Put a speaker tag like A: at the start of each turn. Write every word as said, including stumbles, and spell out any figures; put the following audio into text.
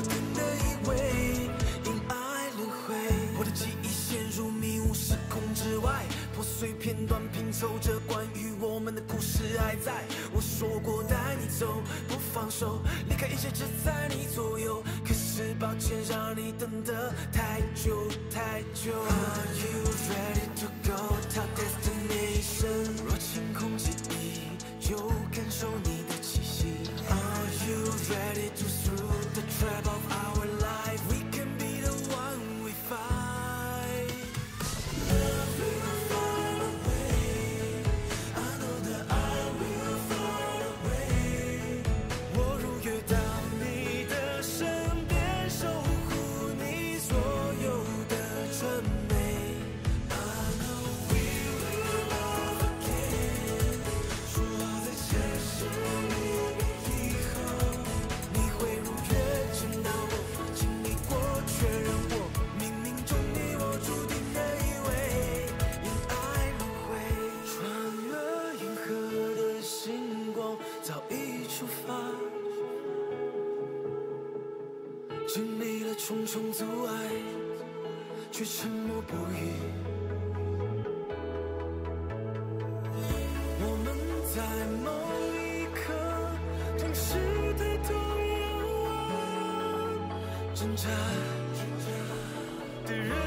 A: 定的以为因爱轮回，我的记忆陷入迷雾时空之外，破碎片段拼凑着关于我们的故事还在。我说过带你走，不放手，离开一切只在你左右。可是抱歉，让你等得太久太久。Are you ready to go to destination？ 若清空记忆，就感受你的气息。Are you ready to through the trap of our life? We can be the one we find. Love will find a way. I know that I will find a way. 我如约到你的身边，守护你所有的纯美。I know we will love again. 说好在前世每个以后，你会如约见到我，经历过确认我，冥冥中你我注定的以为，因爱轮回，穿了银河的星光早已出发，经历了重重阻碍，却沉默不语。我们在某一刻同时抬头仰望，挣扎的人。